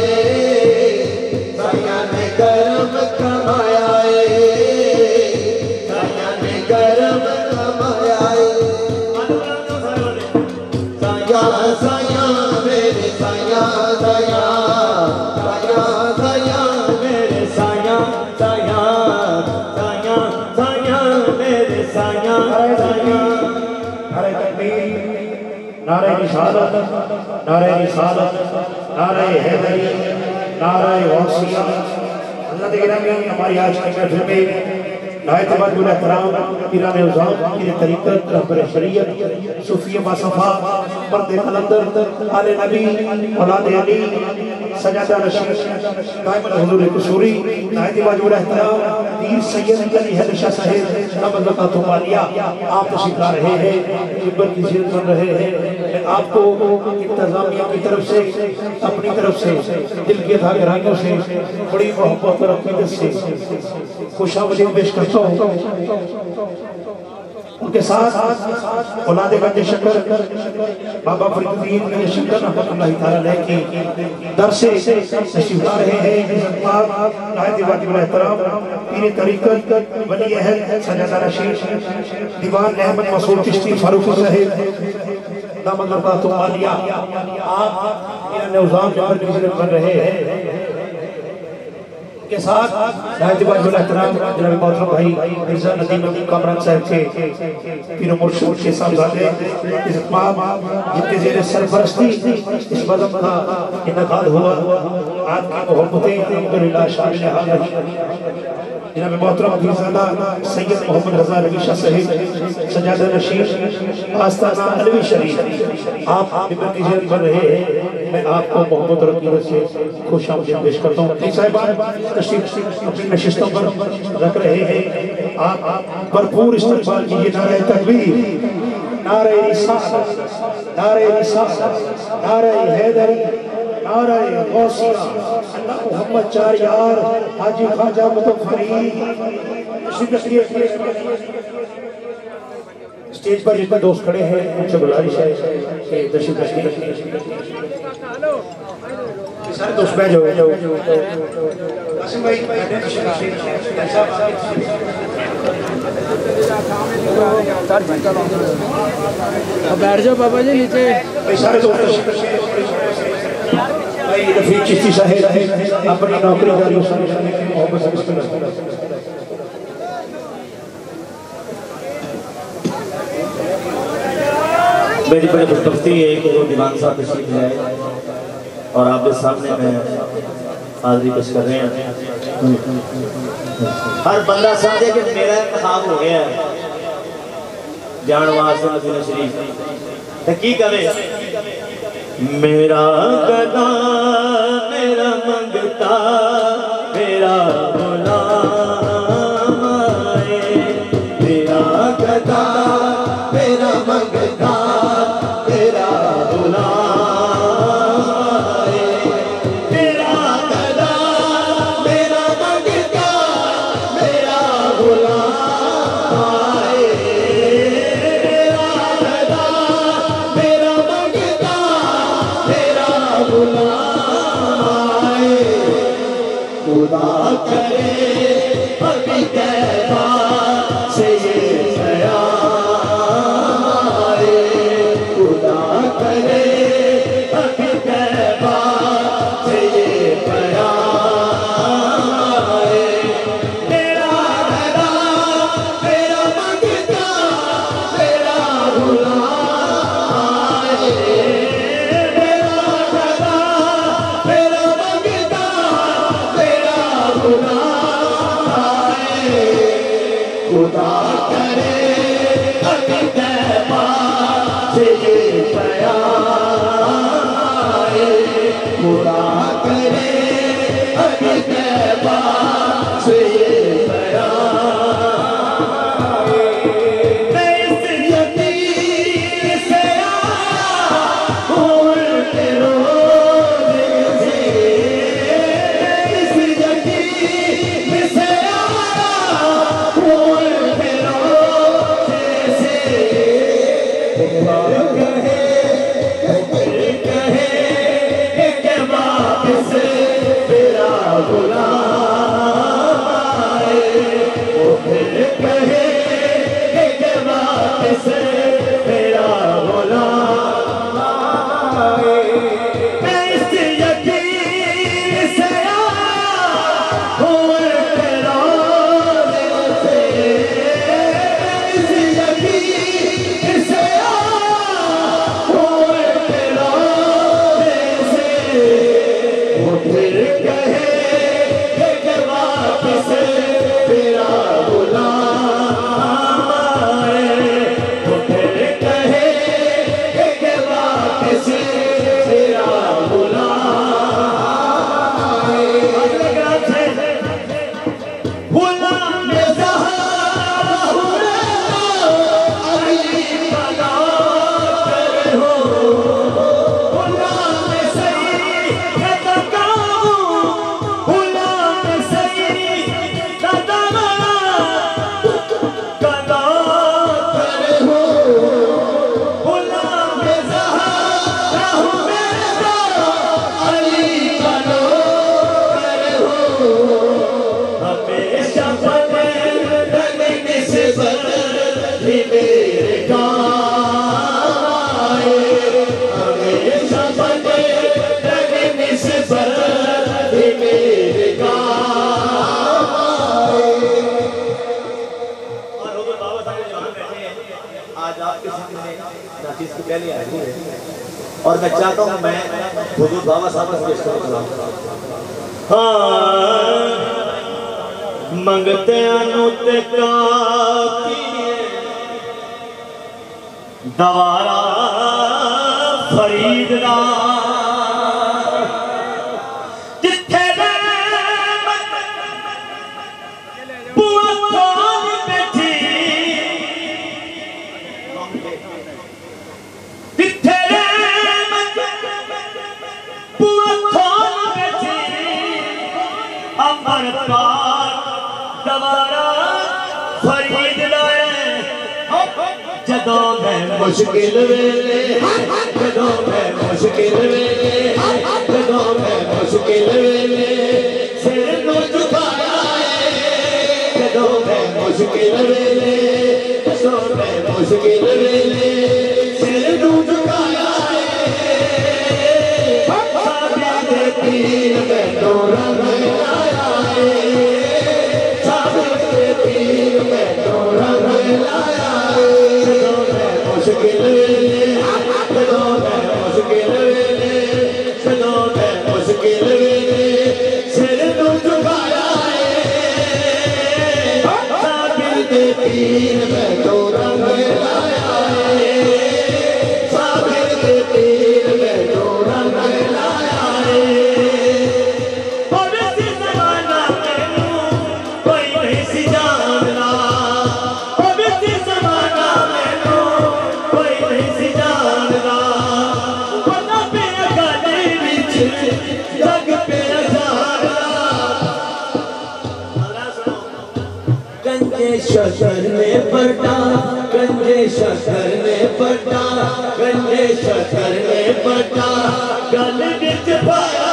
साया ने करम कमाया साया ने करम कमाया साया साया मेरे साया साया साया साया मेरे साया साया साया साया मेरे साया साया। नारे तकबीर, नारे रिसालत, नारे रिसालत, नारे हैदरी, नारे गौसिया। हज़रत गिरामी हमारी आज की महफिल में नायतबाजुल एहतराम पीरान उज़ाम पीर तरीक़त रहबर शरीयत सूफी बासफ़ा मर्द कलंदर आले नबी औलाद अली सजादा नशीर दाइमन हुज़ूर कसूरी नायतबाजुल एहतराम पीर सैयद अली हैदर शाह साहिब नमज़कात वालिया आप तशरीफ़ ला रहे हैं, जिब्बर की ज़ियारत कर रहे हैं। मैं आपको इंतज़ामिया की तरफ से अपनी तरफ से दिल के धागराइयों से बड़ी मोहब्बत और अक़ीदत से खुशामदीद पेश करता हूँ। उनके साथ औलाद गंज शक्कर बाबा फरीदुद्दीन गंज शक्कर रहमतुल्लाहि तआला अलैह की दर से तशरीफ ला रहे हैं। नायतबाजुल एहतराम पीर तरीक़त वली अहद सजादा नशीर दीवान अहमद मसूद चिश्ती फारूकी साहिब दामद वालिया आप निज़ाम जबर की ज़ियारत कर रहे हैं। के साथ नायतबाजुल एहतराम जनाब मोहतरम भाई मिर्ज़ा नदीम कामरान साहब के पीर मुर्शिद के साहबजादे इज़्तिमाम जिनके ज़ेरे सरपरस्ती इस बज़म का इनेकाद हुआ। आपकी मोहब्बतें अल्हम्दुलिल्लाह शामिल हाल रही। जनाब मोहतरम पीरज़ादा सैयद मोहम्मद रज़ा नबी शाह साहिब सजादा नशीर आस्ताना अलवी शरीफ आप मिंबर की ज़ियारत कर रहे हैं। मैं आपको मोहब्बत और अक़ीदत से खुशामदीद पेश करता हूँ। साहिबान तशरीफ अपनी नशिस्तों पर रख रहे हैं, आप भरपूर इस्तक़बाल कीजिए। नारे तकबीर, नारे रिसालत, नारे रिसालत, नारे हैदरी, नारे गौसिया, अल्लाह मोहम्मद चार यार हाजी ख्वाजा मुतफ़रीद। स्टेज पर जितने दोस्त खड़े हैं उनसे गुजारिश है कि तशरीफ रखिए। सारे दोस्त बैठ जाओ। कासिम भाई बैठ जाओ बाबा जी नीचे। सारे दोस्त भाई रफीक चिश्ती साहिब अपनी नौकरी जारी मोहब्बत से मेरी बड़ी खुशबख्ती है कि वो दीवान साहब तशरीफ लाए और आपके सामने में हाजिरी पेश कर रहे हैं। हर बंदा समझे कि मेरा इंतखाब हो गया है जान वास्ते मदीना शरीफ तो की करे। मेरा गदा मेरा मंगता मेरा गुलाम आए, मेरा गदा मेरा मंगता मेरा गुलाम आए, मेरा गदा मेरा मंगता मेरा गुलाम आए, मेरा गदा मेरा मंगता मेरा गुलाम आए। खुदा करे अभी तैबा से ये क़याम आए, खुदा करे अभी तैबा से ये क़याम आए। मेरा गदा मेरा मंगता मेरा गुलाम आए, मेरा गदा मेरा मंगता मेरा गुलाम आए। खुदा करे अभी तैबा से ये क़याम आए, खुदा करे अभी तैबा से ये क़याम आए। मैं इस यकीन से आया हूँ उनके रोज़े से, मैं इस यकीन से आया हूँ उनके रोज़े से। कहे और मैं चाहता हूँ मैं हुजूर बाबा साहब से हाँ मंगते अनुते दवारा फरीदना जिथे बैठी जिथे अमर पाक दवारा फरीद लाए जदों मैं मुश्किल वेले जदों मैं मुश्किल वेले जदों मैं मुश्किल वेले सिर नूं झुकाया जदों मैं मुश्किल वेले जदों मैं मुश्किल वेले सिर नूं झुकाया साबित दे पीर मैनूं रंग लाया साबित दे पीर मैनूं रंग लाया मुश्किल वेले जदों मैं मुश्किल वेले जदों मैं मुश्किल वेले सिर नूं झुकाया साबिर दे पीर मैनूं रंग लाया साबिर दे पीर मैनूं रंग लाया पवित्र ज़माना मैनूं कोई नहीं सी जानदा पवित्र ज़माना मैनूं कोई नहीं सी जानदा पता पे गले विच जग पे अजारा गंजे शकर ने पटा गंजे शकर ने पटा गंजे शकर ने पटा गल विच पाया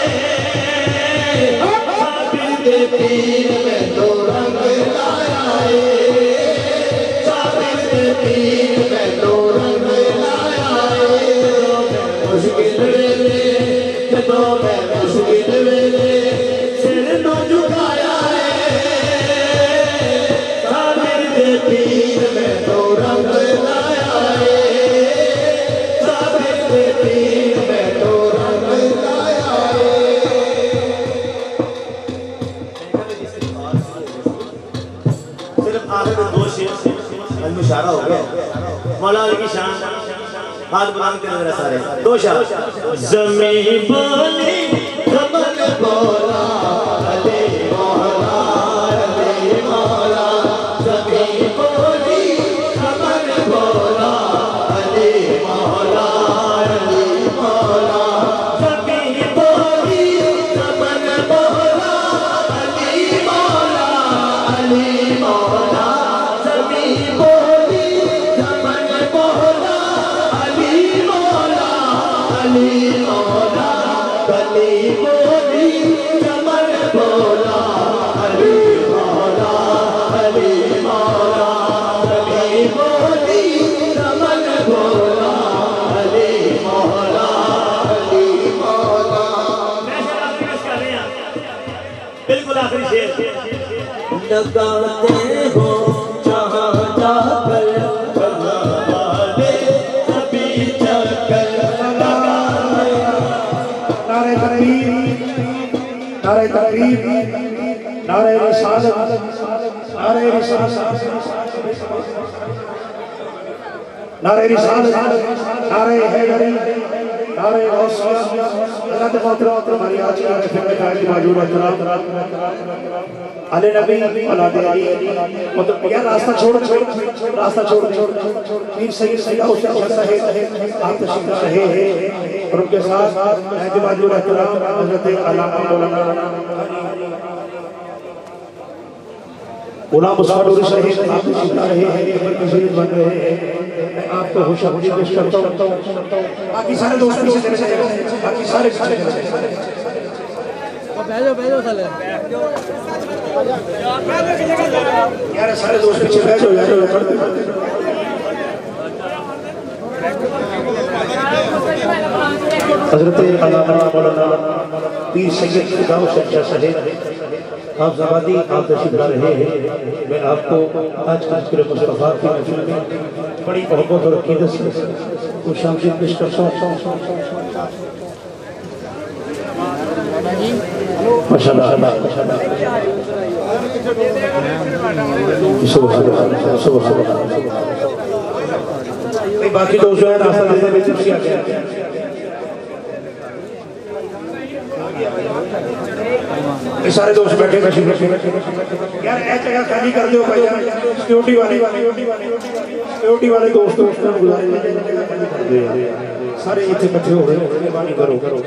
साबिर दे पीर मैनूं रंग लाया साबिर दे पीर मैनूं रंग लाया मुश्किल वेले जदों मैं मुश्किल वेले सिर नूं झुकाया साबिर दे पीर मैनूं रंग लाया साबिर दे पीर मैनूं रंग लाया सिर्फ आखिर में दो शेर मुशारा हो गया मौला अली की शान हाथ बुलंद कर जरा सारे दो शार ज़मीं बोली कमल बोला अली मौला ज़मीं बोली कमल बोला अली मौला ज़मीं बोली कमल बोला अली मौला ज़मीं बोली कमल बोला अली मौला गली बोली कमल बोला अली मौला गली बोली कमल बोला अली मौला मैं शेर आखिरी पेश कर रहे हैं बिल्कुल आखिरी शेर लगाते हो जहाँ जाकर वाले सभी चक्कर लगाए नारे तकबीर नारे तकबीर नारे रिसालत नारे रिसालत नारे रिसालत नारे हैदरी नारे अल्लाह के मोहतरम हमारी आज की फिल्म में मौजूद अली नबी औलाद अली मतलब यार रास्ता छोड़ पीर सैयद सैयद साहिब आप तशरीफ रहे हैं और उनके साथ मौजूद हजरत अल्लामा मौलाना गुलाम मुस्ताफा साहिब आप तशरीफ रहे हैं मस्जिद बन रहे हैं। मैं आपको खुशखबरी पेश करता हूं बाकी सारे दोस्त पीछे चले जाएं बाकी सारे पीछे चले जाएं बैठो साले यार सारे दोस्त पीछे बैठो यार हजरत अल्लामा मौलाना पीर सैयद खुदा साहिब आप ज़बादी आप तशरीफ ला रहे हैं। मैं आपको आज का जिक्र मुस्तफ़ा की महफिल में बड़ी मोहब्बत और अक़ीदत से खुश आमदीद पेश करता हूं। माशाअल्लाह बाकी दोस्त जो है नाश्ता देने में खुशी आ गया सारे दोस्त बैठे यार ऐ जगह खाली कर दो भाई सिक्योरिटी वाले दोस्त सारे इतने इकट्ठे हो रहे मेहरबानी करो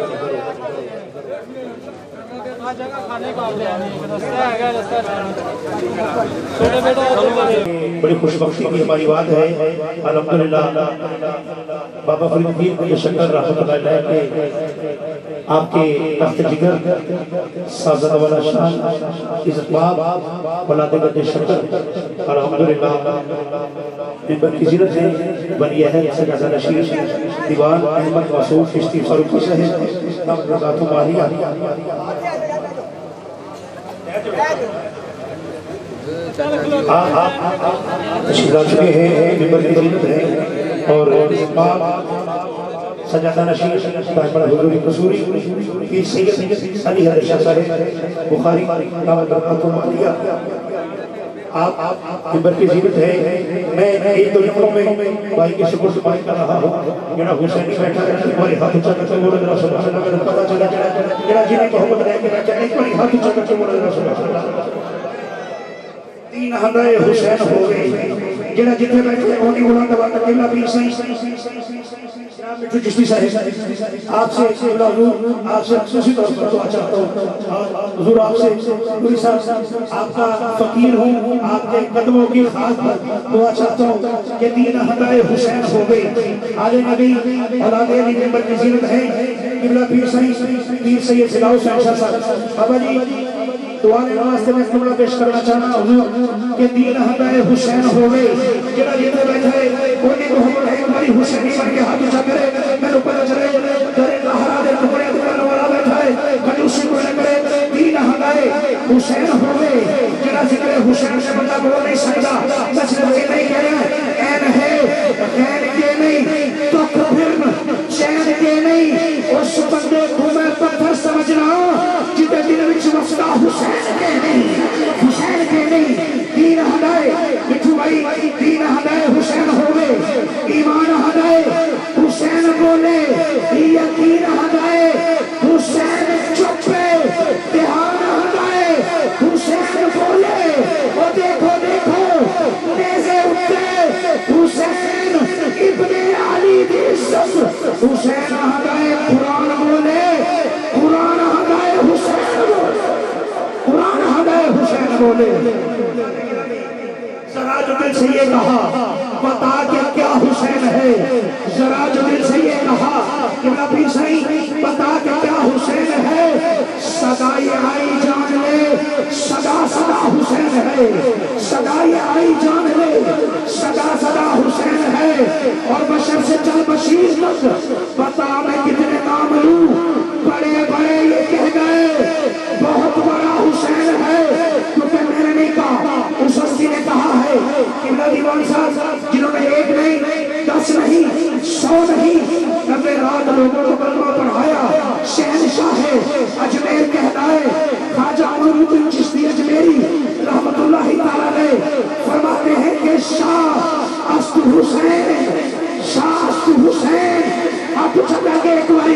बड़ी खुशबख्ती की हमारी बात है अल्हम्दुलिल्लाह बाबा फरीद पीर को शक्कर रहमतुल्लाह अलैह के आपके तख्त जिगर साज़द वाला शान इज़्बाब औलाद गद्दे शक्कर अल्हम्दुलिल्लाह मिंबर की ज़िरत है बनी है सजादा नशीर दीवान अहमद मासूम चिश्ती फारूकी साहब नामज़ात मारिया चुके हैं मिंबर की ज़िरत है और सजादा नशीर बड़ा हुजूरी कसूरी की सैयद अली हदशाह साहब बुखारी नामज़ात मारिया आप मिंबर की ज़िरत है। मैं एक दो जुमलों में भाई के शुक्र सुबाई कर रहा हूं मेरा हुसैनी बैठा है हमारे हाथ ऊंचा करके बोल रहा सुभान अल्लाह मेरा पता चला जरा जिन्हें मोहब्बत रह के बैठा एक बार हाथ ऊंचा करके बोल रहा सुभान अल्लाह तीन हदाए हुसैन हो गए जरा जिथे बैठे होनी बुलंद बात अकेला भी सही मिठू चिश्ती साहब आपसे आपसे खुशी तौर पर दुआ चाहता हूँ हुजूर आपसे पूरी साहब आपका फकीर हूँ आपके कदमों की खास पर दुआ चाहता हूँ कि तीन हदाए हुसैन हो गई आले नबी औलाद अली मिंबर की ज़िरत है किबला पीर सैयद सिलाओ साहब बाबा जी दुआ के वास्ते में जुमला पेश करना चाहना हूं कि तीन हदाए हुसैन हो गए जेड़ा जिथे बैठा है कोई मोहब्बत है हमारी हुसैनी बन के हाथ ऊंचा करे मैंने पता चले तेरे लहरा दे टुकड़े टुकड़े वाला बैठा है खजूसी को करे तीन हदाए हुसैन हो गए जेड़ा जिक्र हुसैन से बंदा बोल नहीं सकता सच ये नहीं कह रहा ऐन है ऐन के नहीं तो फिर चैन के नहीं उस बंदे को मैं पत्थर समझना जिते दिल विच वसदा हुसैन के नहीं तीन हदाए मिठू भाई तीन हदाए हुसैन हो गए ईमान हदाए हुसैन बोले यकीन हदाए हुसैन चुपे ध्यान हदाए हुसैन बोले ओ देखो देखो नेज़े उठे हुसैन इब्ने अली दी इज्जत हुसैन हदाए कुरान बोले कुरान हदाए हुसैन कुरान हदाए हुसैन बोले जरा जो दिल से ये कहा बता के क्या हुसैन है जरा जो दिल से ये कहा कि नबी सही बता के क्या हुसैन है सदाई आई जान ले सदा सदा हुसैन है सदाई आई जान ले सदा सदा हुसैन है और बशर से चल बशीर तक बता मैं कितने नाम लूं बड़े बड़े ये कह गए बहुत बड़ा हुसैन है क्योंकि मैंने नहीं कहा उस हस्ती ने कहा है कि दीवान साहब जिन्होंने एक नहीं 10 नहीं 100 नहीं 90 लाख लोगों को कलमा पढ़ाया शहनशाह है अजमेर कहता है ख्वाजा अमरुद्दीन चिश्ती अजमेरी रहमतुल्लाह तआला अलैह फरमाते हैं कि शाह अस्तु हुसैन आप चलाके एक बारी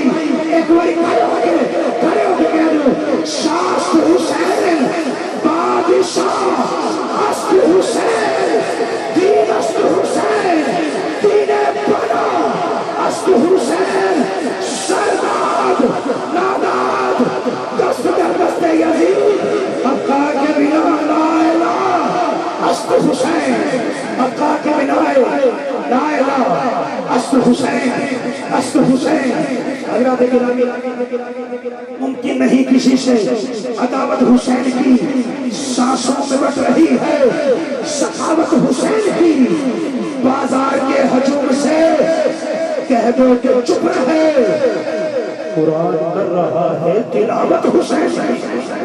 खड़े होके कह दो शास्त्र हुसैन बादशाह अस्त्र हुसैन दीन अस्त्र हुसैन दीने बना अस्त्र हुसैन सरदाद नादाद दस्त दर दस्ते यजीद अक्का के बिना ला इलाहा अस्त्र हुसैन अक्का के बिना ला इलाहा अस्त्र हुसैन अगर मुमकिन नहीं किसी से अदावत हुसैन की सांसों में बट रही है सखावत हुसैन की बाजार के हजूम से कह दो कि चुप रहे कुरान कर रहा है तिलावत हुसैन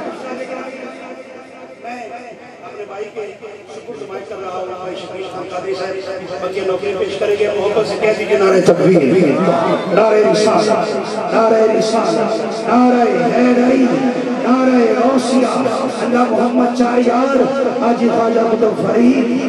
पेश करेंगे मोहब्बत से कह दीजिए नारे तकबीर नारे रिसालत नारे रिसालत नारे हैदरी नारे गौसिया अल्लाह मोहम्मद चार यार हाजी ख्वाजा कुतुब फरीद